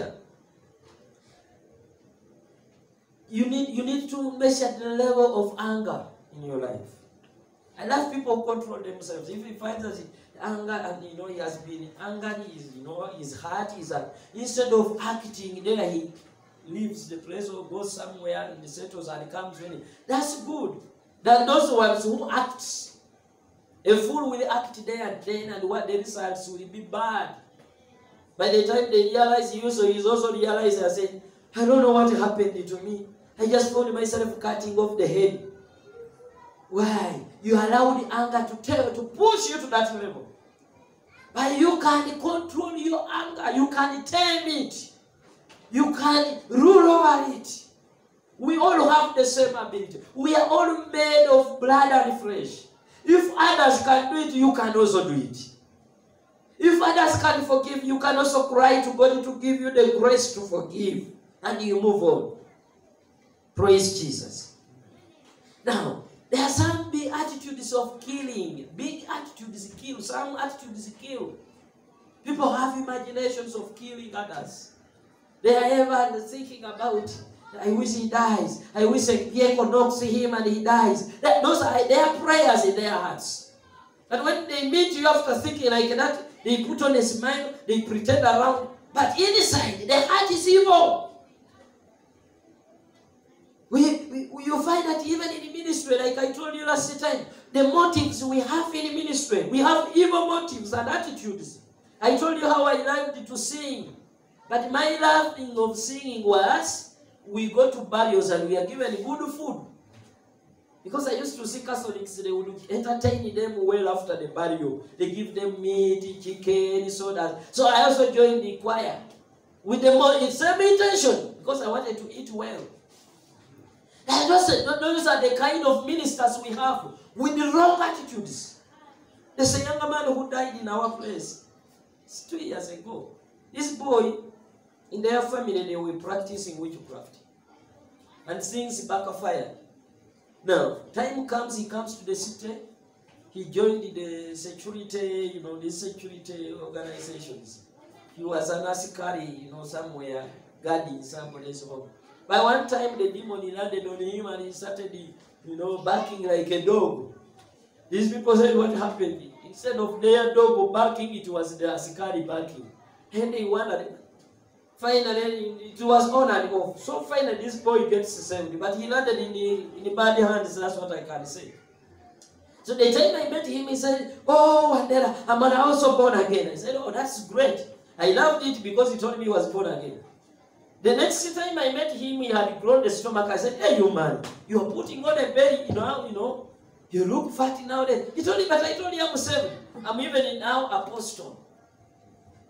you need to measure the level of anger in your life. I love people who control themselves. If he finds that anger and he has been angered, his heart is instead of acting there, he leaves the place or goes somewhere and settles and comes when that's good. Than those ones who act. A fool will act there and then, and what the results will be bad. By the time they realize, he's also realizing and saying, I don't know what happened to me. I just found myself cutting off the head. Why? You allowed anger to push you to that level. But you can control your anger. You can tame it. You can rule over it. We all have the same ability. We are all made of blood and flesh. If others can do it, you can also do it. If others can forgive, you can also cry to God to give you the grace to forgive. And you move on. Praise Jesus. Now, there are some big attitudes of killing. Big attitudes kill. Some attitudes kill. People have imaginations of killing others. They are ever thinking about, I wish he dies. I wish Pieko knocks him and he dies. Those are their prayers in their hearts. And when they meet you after thinking like that, they put on a smile, they pretend around. But inside, the heart is evil. You find that even in ministry, like I told you last time, the motives we have in ministry, we have evil motives and attitudes. I told you how I loved to sing. But my loving of singing was, we go to burials and we are given good food. Because I used to see Catholics, they would entertain them well after the burial. They give them meat, chicken, soda. So I also joined the choir with the same intention, because I wanted to eat well. And those are the kind of ministers we have with the wrong attitudes. There's a younger man who died in our place. It's 2 years ago. This boy, in their family, they were practicing witchcraft. And things backfired. Now, time comes, he comes to the city. He joined the security, the security organizations. He was an askari, somewhere, guarding somebody's home. By one time, the demon landed on him and he started, barking like a dog. These people said, what happened? Instead of their dog barking, it was the askari barking. And they wondered. Finally, it was on and off. So finally, this boy gets saved. But he landed in the bad hands, that's what I can say. So the time I met him, he said, oh, Wandera, I'm also born again. I said, oh, that's great. I loved it because he told me he was born again. The next time I met him, he had grown the stomach. I said, hey, you man, you're putting on a belly, you look fat nowadays. He told me, but I told you I'm saved. I'm even now apostle.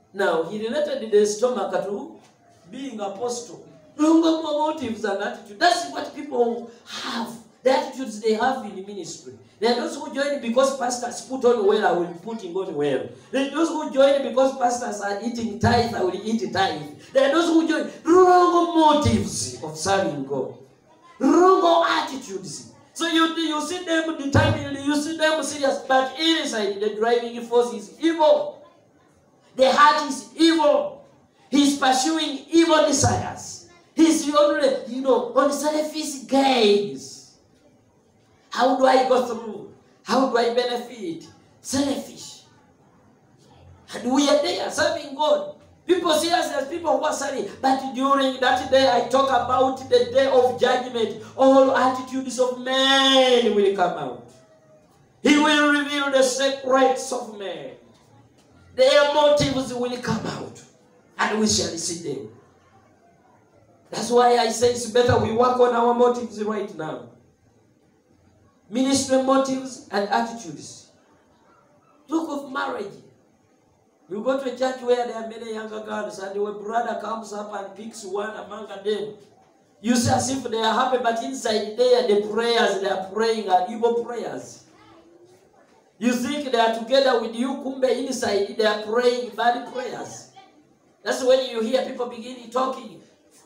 Now, he related the stomach to being apostle. Longer motives and attitude. That's what people have. The attitudes they have in the ministry. There are those who join because pastors put on well, I will be putting on well. There are those who join because pastors are eating tithe, I will eat tithe. There are those who join wrong motives of serving God. Wrong attitudes. So you see them determined, you see them serious, but inside the driving force is evil. The heart is evil. He's pursuing evil desires. He's only, on selfish gains. How do I go through? How do I benefit? Selfish. And we are there serving God. People see us as people who are serving. But during that day, I talk about the day of judgment. All attitudes of men will come out. He will reveal the secrets of men. Their motives will come out. And we shall see them. That's why I say it's better we work on our motives right now. Ministry motives and attitudes. Talk of marriage. You go to a church where there are many younger girls and your brother comes up and picks one among them. You say as if they are happy, but inside there the prayers they are praying are evil prayers. You think they are together with you, kumbe inside they are praying bad prayers. That's when you hear people begin talking,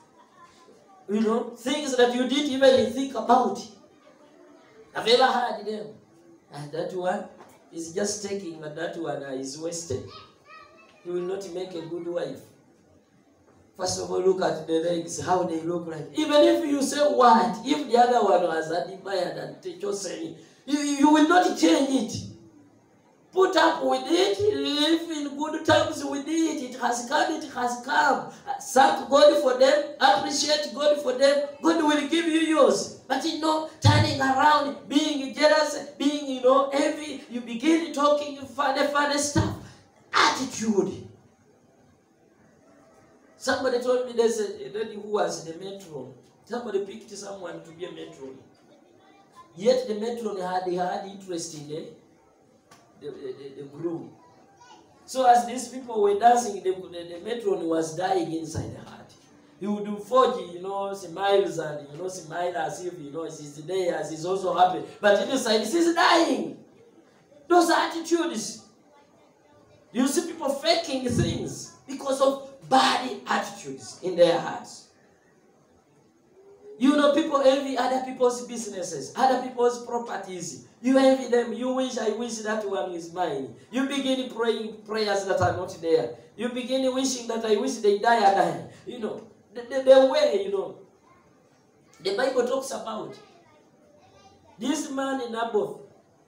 things that you didn't even think about. Have you ever heard them? And that one is just taking, and that one is wasted. He will not make a good wife. First of all, look at the legs, how they look like. Even if you say what, if the other one was admired and chosen, you will not change it. Put up with it, live in good terms with it. It has come, it has come. Thank God for them, appreciate God for them. God will give you yours. But turning around, being jealous, being, envy, you begin talking funny stuff. Attitude. Somebody told me there's a lady who was the matron. Somebody picked someone to be a matron. Yet the matron had interest in the groom. So as these people were dancing, the matron was dying inside the heart. He would do forge, smiles and, smile as if, she's there, as he's also happy. But inside, she's dying. Those attitudes. You see people faking things because of bad attitudes in their hearts. People envy other people's businesses, other people's properties. You envy them. You wish, I wish that one is mine. You begin praying prayers that are not there. You begin wishing that I wish they die. The way, the Bible talks about. This man in Naboth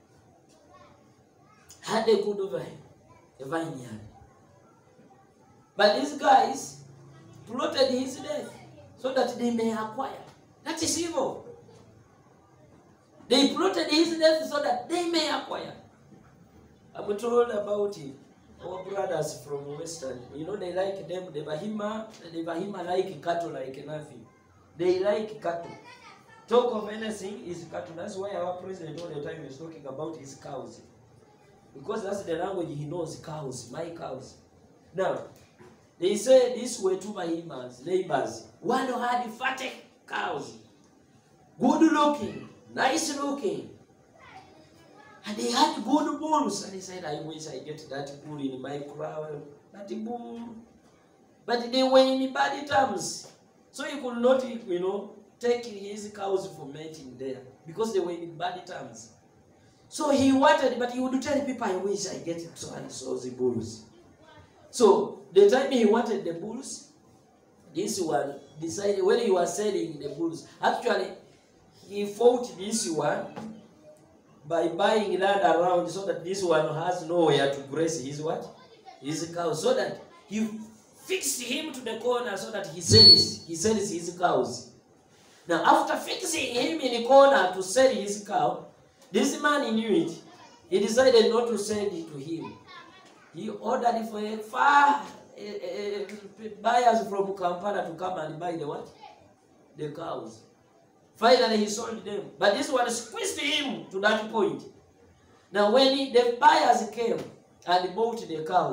had a good vine, a vineyard. But these guys plotted his death so that they may acquire. That is evil. They plotted his death so that they may acquire. I'm told about it. Our brothers from Western, they like them. The Bahima like cattle like nothing. They like cattle. Talk of anything is cattle. That's why our president all the time is talking about his cows. Because that's the language he knows, cows, my cows. Now, they say these were two Bahimas, neighbors. One had fatty cows. Good looking, nice looking. And they had good bulls. And he said, I wish I get that bull in my crowd. That bull. But they were in bad terms. So he could not, take his cows for mating there. Because they were in bad terms. So he wanted, but he would tell people, I wish I get so and so the bulls. So the time he wanted the bulls, this one decided when he was selling the bulls. Actually, he fought this one by buying land around so that this one has nowhere to graze his what? His cows. So that he fixed him to the corner so that he sells his cows. Now after fixing him in the corner to sell his cow, this man knew it. He decided not to send it to him. He ordered for a far buyers from Kampala to come and buy the what? The cows. Finally, he sold them. But this one squeezed him to that point. Now, when the buyers came and bought the cows,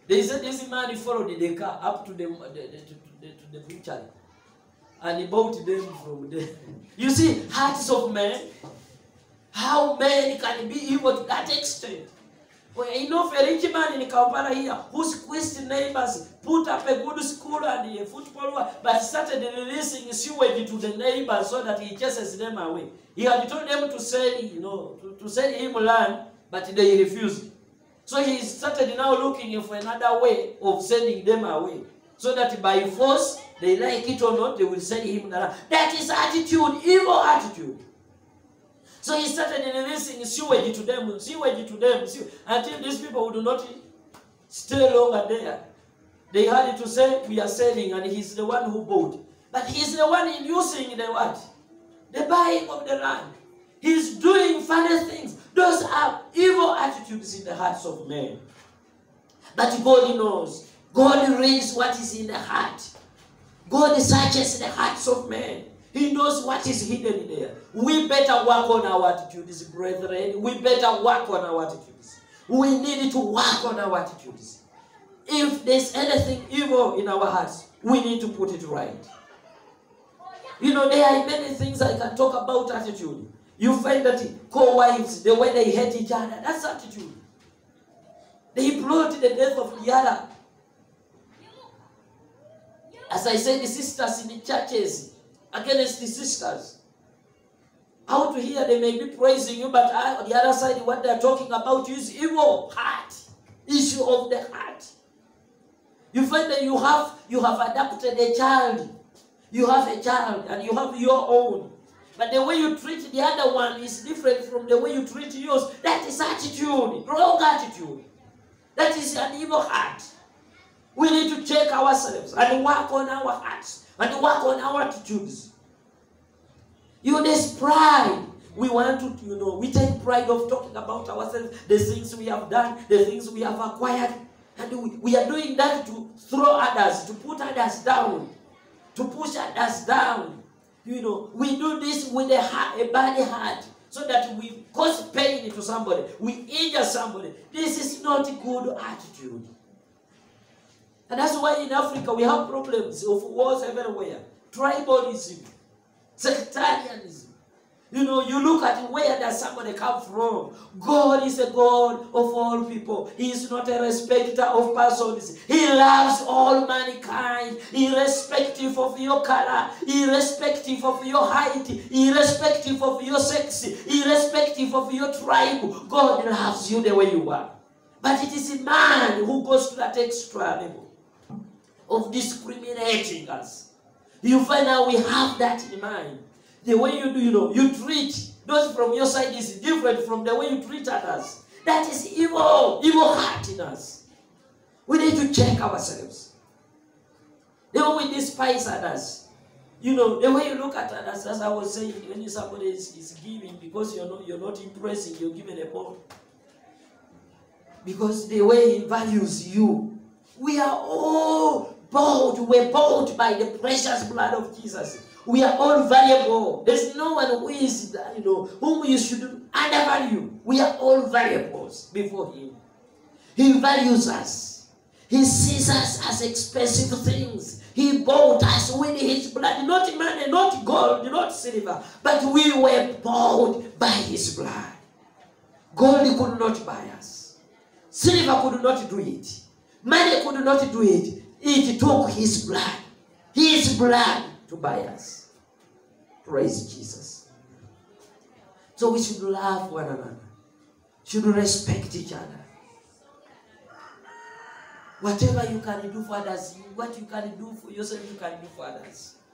They said this man followed the car up to the butchery. And he bought them from there. You see, hearts of men. How men can be evil to that extent. Well, you know, a rich man in Kampala here, whose Christian neighbors put up a good school and a football, but started releasing sewage to the neighbors so that he chases them away. He had told them to sell, to sell him land, but they refused. So he started now looking for another way of sending them away. So that by force, they like it or not, they will send him the land. That is attitude, evil attitude. So he started releasing sewage to them, until these people would not stay longer there. They had to say, we are selling, and he's the one who bought. But he's the one inducing the what? The buying of the land. He's doing funny things. Those are evil attitudes in the hearts of men. But God knows. God reads what is in the heart. God searches the hearts of men. He knows what is hidden there. We better work on our attitudes, brethren. We better work on our attitudes. We need to work on our attitudes. If there's anything evil in our hearts, we need to put it right. There are many things I can talk about attitude. You find that co-wives, the way they hate each other, that's attitude. They plot the death of the other. As I said, the sisters in the churches, against the sisters. Out here they may be praising you, but on the other side what they are talking about is evil heart. Issue of the heart. You find that you have adopted a child. You have a child and you have your own. But the way you treat the other one is different from the way you treat yours. That is attitude, wrong attitude. That is an evil heart. We need to check ourselves and work on our hearts. And work on our attitudes. There's pride. We want to, we take pride of talking about ourselves, the things we have done, the things we have acquired. And we are doing that to throw others, to put others down, to push others down. We do this with a bad heart, so that we cause pain to somebody. We injure somebody. This is not a good attitude. And that's why in Africa we have problems of wars everywhere. Tribalism, sectarianism. You look at where does somebody come from. God is a God of all people. He is not a respecter of persons. He loves all mankind, irrespective of your color, irrespective of your height, irrespective of your sex, irrespective of your tribe. God loves you the way you are. But it is a man who goes to that extra level of discriminating us. You find out we have that in mind. The way you do, you treat those from your side is different from the way you treat others. That is evil heart in us. We need to check ourselves. The way we despise others. The way you look at others, as I was saying, when somebody is giving, because you're not impressing, you're giving a ball. Because the way he values you. We are all bought. We're bought by the precious blood of Jesus. We are all valuable. There's no one who is, whom you should undervalue. We are all valuables before him. He values us. He sees us as expensive things. He bought us with his blood. Not money, not gold, not silver. But we were bought by his blood. Gold could not buy us. Silver could not do it. Money could not do it. It took his blood. His blood to buy us. Praise Jesus. So we should love one another. Should respect each other. Whatever you can do for others, what you can do for yourself, you can do for others.